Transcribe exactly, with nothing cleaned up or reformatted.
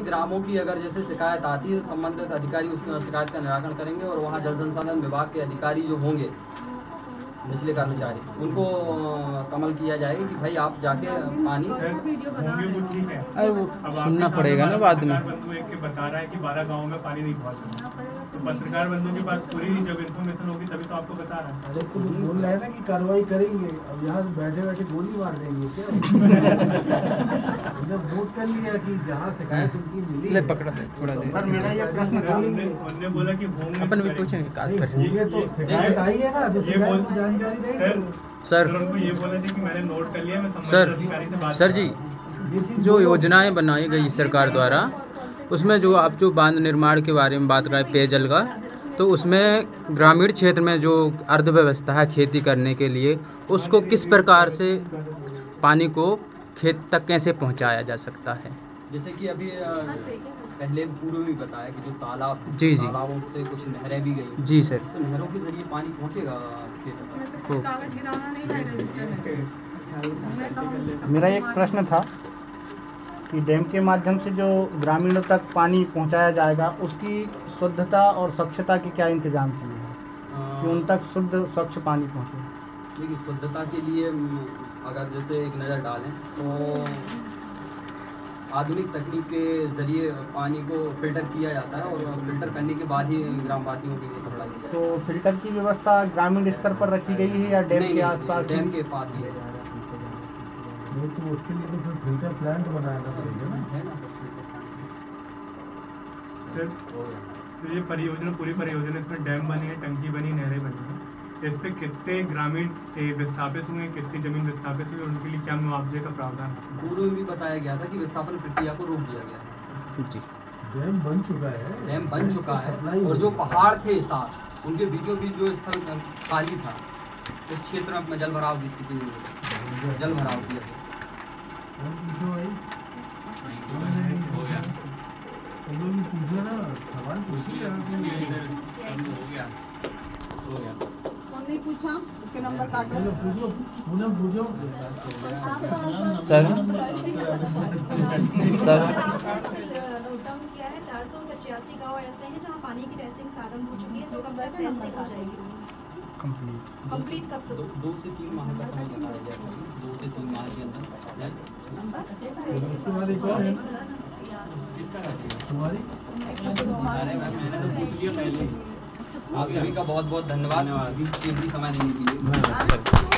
ग्रामों की अगर जैसे शिकायत आती है तो संबंधित अधिकारी उसकी शिकायत का निराकरण करेंगे और वहाँ जल संसाधन विभाग के अधिकारी जो होंगे निचले कर्मचारी उनको कमल किया जाएगा कि भाई आप जाके पानी होंगे वो ठीक है। अरे वो सुनना पड़ेगा ना बाद में। बंधु एक के बता रहा है कि बारह गाँव में पानी नहीं पहुँच रहा, तो पत्रकार बंधु के पास पूरी जब इन्फॉर्मेशन होगी तभी तो आपको बता रहा है। अरे तो बोल रहे हैं ना कि कार्रवाई करेंगे, अब यहाँ बैठे बैठे गोली मार देंगे क्या? हमने वोट कर लिया कि जहाँ शिकायत उनकी मिली ले पकड़ा दे थोड़ा दे। सर मेरा ये प्रश्न था, उन्होंने बोला कि होंगे अपन भी पूछेंगे काज पर। होंगे तो शिकायत आई है ना, तो शिकायत को जानकारी देंगे। सर उनको ये बोला था कि मैंने नोट कर लिया, मैं संबंधित सर अधिकारी से बात सर जी जो योजनाएं बनाई गई सरकार द्वारा उसमें जो आप जो बांध निर्माण के बारे में बात कर रहे हैं पेयजल का, तो उसमें ग्रामीण क्षेत्र में जो अर्थव्यवस्था है खेती करने के लिए उसको किस प्रकार से पानी को खेत तक कैसे पहुंचाया जा सकता है? जैसे कि अभी पहले पूर्व में बताया कि जो तालाब जी जी तालाबों से कुछ नहरें भी गई जी सर, तो नहरों के जरिए पानी पहुंचेगा खेत तक। मेरा एक प्रश्न था कि डैम के माध्यम से जो ग्रामीणों तक पानी पहुंचाया जाएगा उसकी शुद्धता और स्वच्छता के क्या इंतजाम किए हैं कि उन तक शुद्ध स्वच्छ पानी पहुंचे? देखिए शुद्धता के लिए अगर जैसे एक नज़र डालें तो आधुनिक तकनीक के जरिए पानी को फिल्टर किया जाता है और फिल्टर करने के बाद ही ग्रामवासियों के लिए सप्लाई की जाती है। तो फिल्टर की व्यवस्था ग्रामीण स्तर पर रखी गई है या डैम के आसपास? डैम के पास ही है। नहीं तो उसके लिए तो फिर फिल्टर प्लांट बनाना पड़ेगा ना, है ना सर। तो ये परियोजना पूरी परियोजना इसमें डैम बनी है, टंकी बनी, नहरें बनी है, इस पे कितने ग्रामीण विस्थापित हुए, कितनी जमीन विस्थापित हुई, उनके लिए क्या मुआवजे का प्रावधान है? पूर्व में भी बताया गया था कि विस्थापन प्रक्रिया को रोक दिया गया है। जी डैम बन चुका है, डैम बन चुका है सप्लाई और जो पहाड़ थे साथ उनके बीचों बीच जो स्थल खाली था इस क्षेत्र में जल भराव की स्थिति हुई, जल भराव किया पूछो भाई, हो गया पूछो ना, सवाल पूछिए। नहीं पूछा उसके नंबर काटो। पूछो पूनम पूछो सर सर नोटडाउन किया है चार सौ पचासी गाँव ऐसे हैं जहाँ पानी की टेस्टिंग प्रारंभ हो चुकी है, तो कब तक टेस्टिंग हो जाएगी कंप्लीट? कब तक? दो, दो से तीन माह का समय बताया गया था, दो से तीन माह के अंदर। उसके बाद एक और है तुम्हारी, आप सभी का बहुत बहुत धन्यवाद कीमती समय देने के लिए।